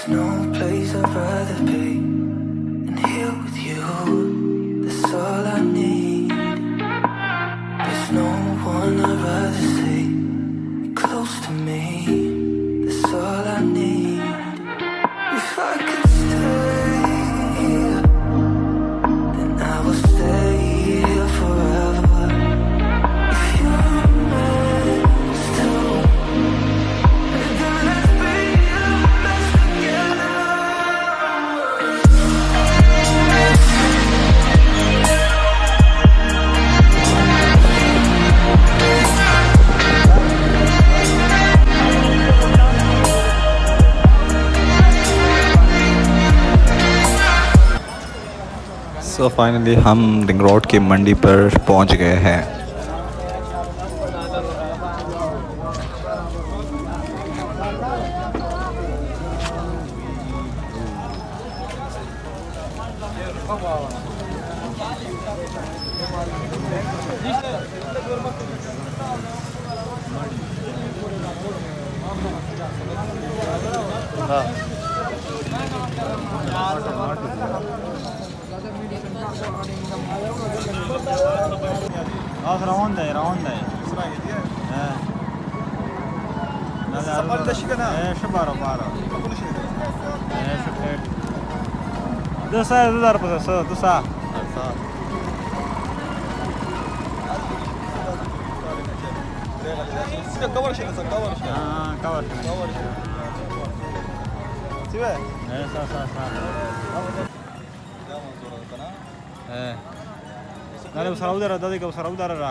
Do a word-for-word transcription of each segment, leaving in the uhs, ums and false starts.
no place I'd rather be than here with you. That's all I need. There's no one I'd rather see close to me. That's all I need. If I could stay, then I will stay here forever. If you're meant to, then let's be the best together. So finally हम ring road की मंडी पर पहुंच गए हैं। اه روان ده روان ده اسرع كده اه لا لا صبر ده شي كده ايه شو بارو بارو كل شيء ايه شو خير ده ساعه ده ضرب ده ساعه ده ساعه سيبك كور شيء كور شيء اه كور شيء كور شيء سيبك ايه صح صح صح ده منظور القناه ايه Dale, usar udara, dale que usar udara ra.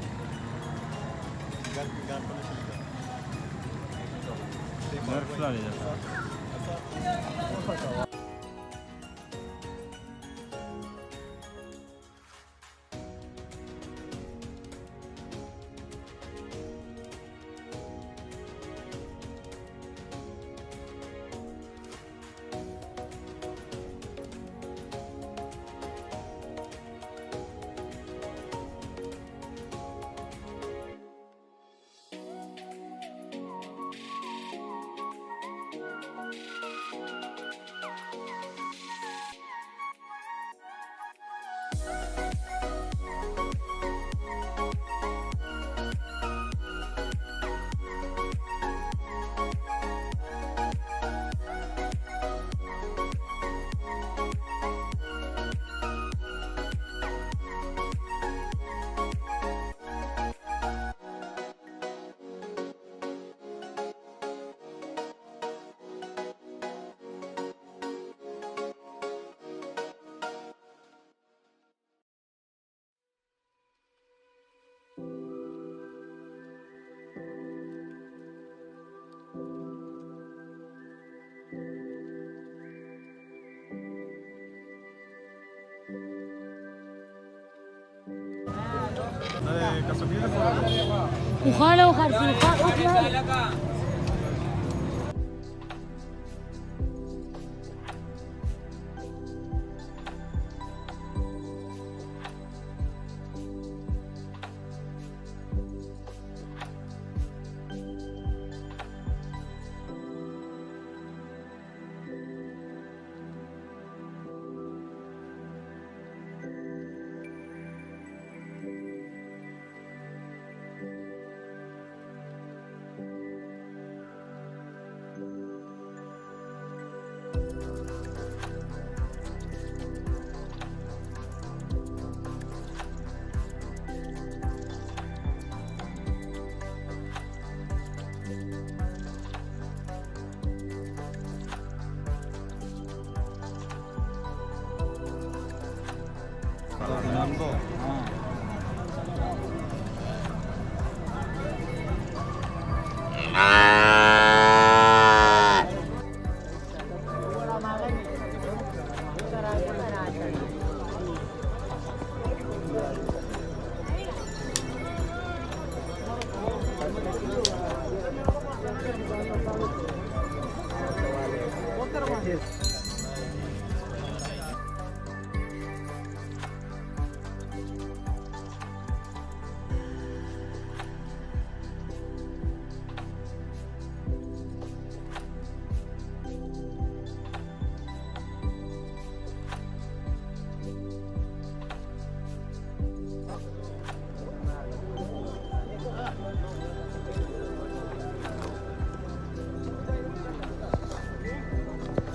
وخاله وخالتي وخاله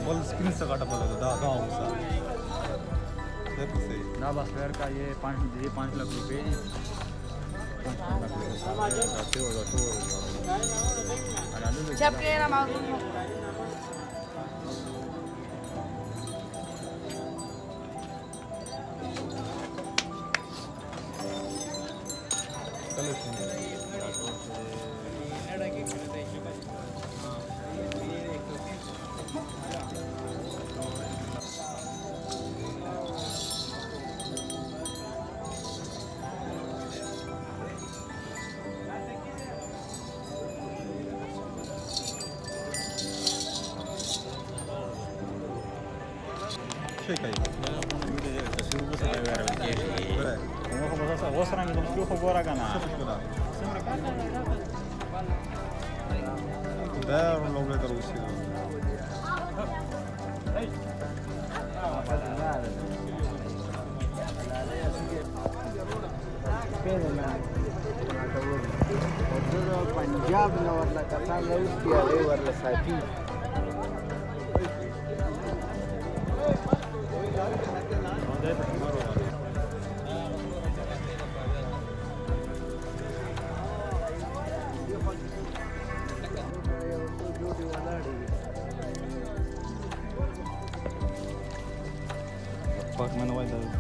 बल screen से काटा पड़ा था दा होसा सही ना बस फेयर का ये पाँच ये पाँच लाख रुपए पाँच लाख रुपए जाते हो तो Siapkan nama aku. Čekaj. Osram je došlo po gora gana. Da, on lo gleda Rusi. Punjab न वरला कथा लउस की अरे वरला साथी Fuck man, why the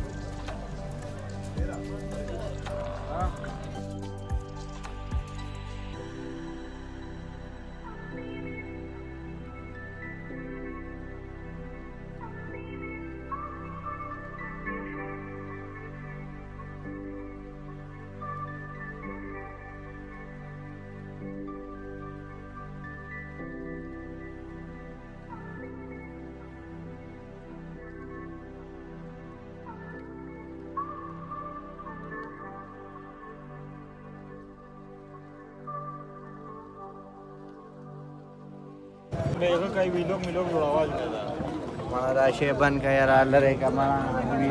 देखो कई भी लोग मिलोग जुड़ावा हमारा राशे बन का यार आलर है का हमारा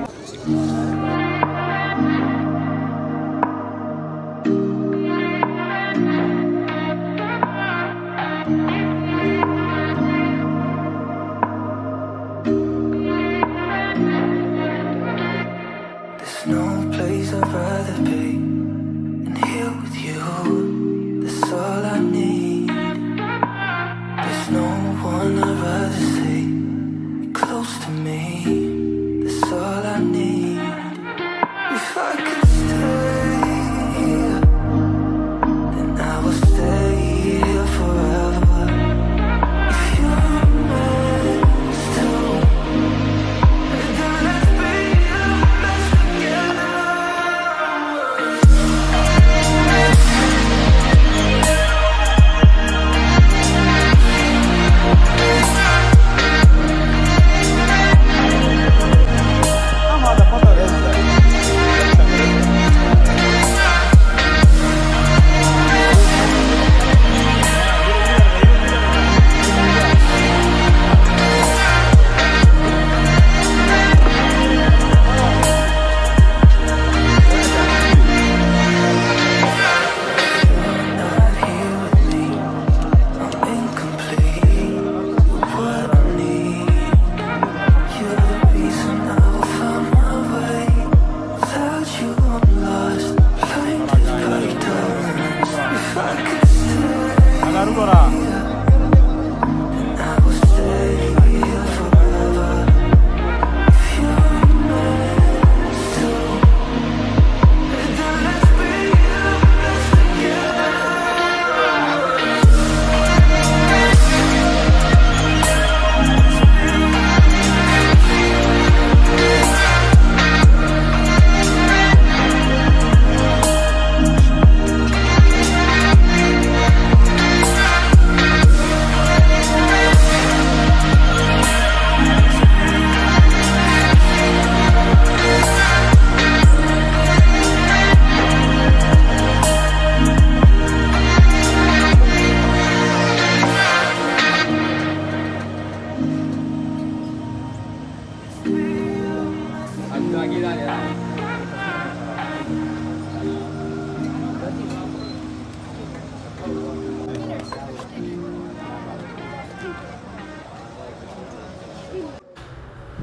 There's no place I'd rather be than here with you. That's all I need. There's no one I'd rather see close to me. That's all I need. If I could stay here, then I will stay here forever. If you're meant to, then let's be the best together.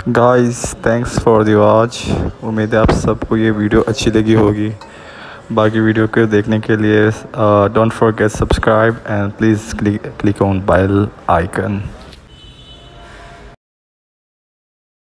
Guys thanks for the watch. उम्मीद है आप सबको ये video अच्छी लगी होगी। बाकी video को देखने के लिए don't forget subscribe and please click click on bell icon.